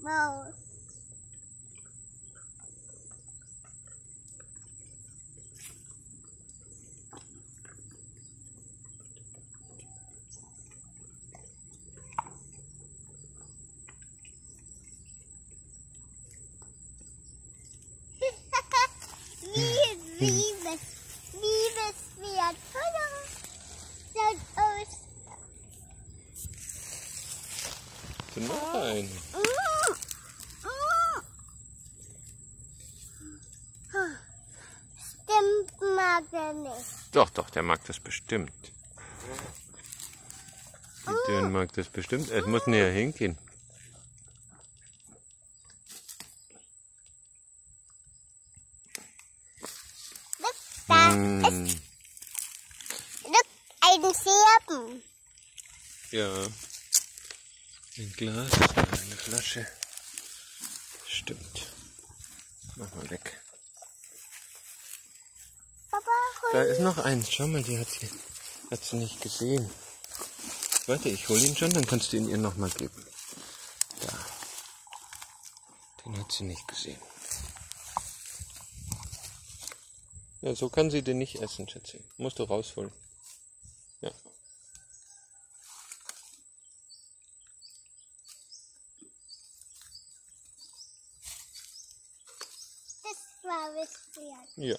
Maus. Liebeswert. Schaut aus. So, noch ein. Stimmt, mag er nicht. Doch, der mag das bestimmt. Die Dürren mag das bestimmt. Es muss näher hingehen. Da ist ein Serben. Ja. Ein Glas, eine Flasche. Stimmt. Mach mal weg. Papa, Da ist noch eins. Schau mal, die hat sie nicht gesehen. Warte, ich hole ihn schon, dann kannst du ihn ihr nochmal geben. Da. Den hat sie nicht gesehen. Ja, so kann sie den nicht essen, Schätze. Musst du rausholen. Ja. das war es wert. Ja.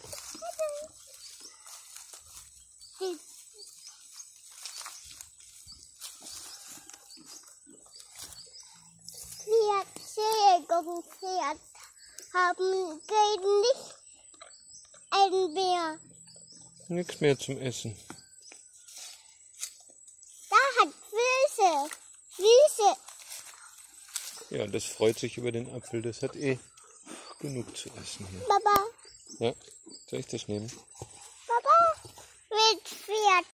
Pferd haben nicht ein Bär. Nichts mehr zum Essen. Da hat Füße. Ja, das freut sich über den Apfel. Das hat genug zu essen hier. Papa. Ja, soll ich das nehmen? Papa, mit Pferd.